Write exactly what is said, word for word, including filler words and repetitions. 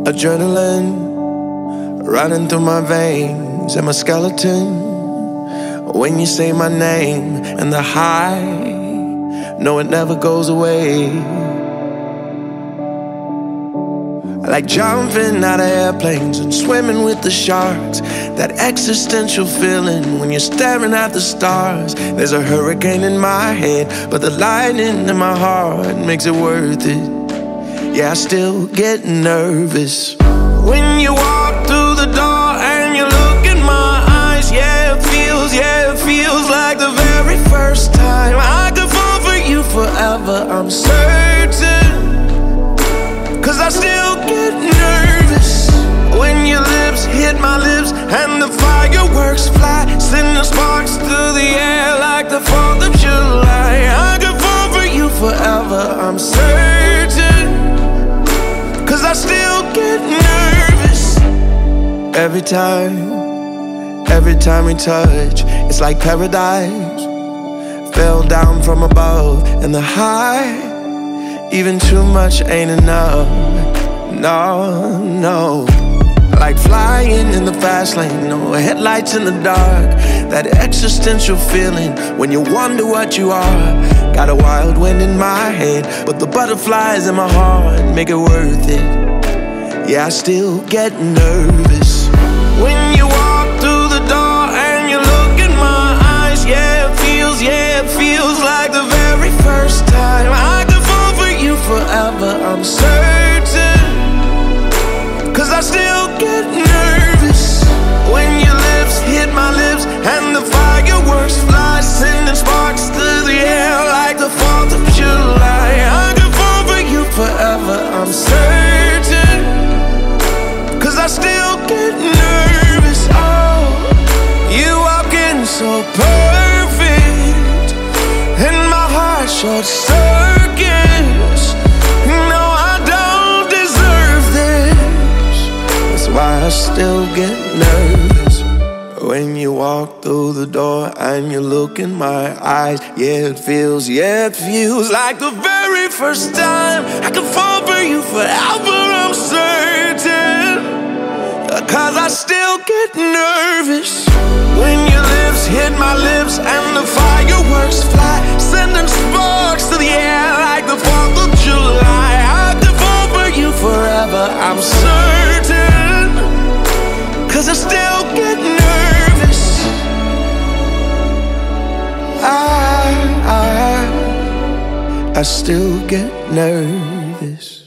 Adrenaline running through my veins and my skeleton. When you say my name and the high, no, it never goes away. I like jumping out of airplanes and swimming with the sharks. That existential feeling when you're staring at the stars. There's a hurricane in my head, but the lightning in my heart makes it worth it. Yeah, I still get nervous when you walk through the door and you look in my eyes. Yeah, it feels, yeah, it feels like the very first time. I could fall for you forever, I'm certain. Cause I still get nervous when your lips hit my lips and the fireworks fly, sending sparks through the air like the fourth of July. I could fall for you forever, I'm certain. Cause I still get nervous every time, every time we touch. It's like paradise fell down from above, and the high, even too much ain't enough. No, no. Like flying in the fast lane, no headlights in the dark. That existential feeling when you wonder what you are. Got a wild wind in my head, but the butterflies in my heart make it worth it. Yeah, I still get nervous when you walk through the door and you look in my eyes. Yeah, it feels, yeah, it feels like the very first time. I could fall for you forever, I'm certain. Cause I still get nervous when your lips hit my lips and the fireworks fly, sending sparks through the air like the fourth of July. I could fall for you forever, I'm certain. Cause I still get nervous. Oh, you walking so perfect and my heart short circuits. No, I don't deserve this. That's why I still get nervous when you walk through the door and you look in my eyes. Yeah, it feels, yeah, it feels like the very first time. I could fall for you forever, I'm certain. Cause I still get nervous when your lips hit my lips and the fireworks fly, sending sparks to the air like the fourth of July. I could fall for you forever, I'm certain. Cause I still get nervous. I, I, I still get nervous.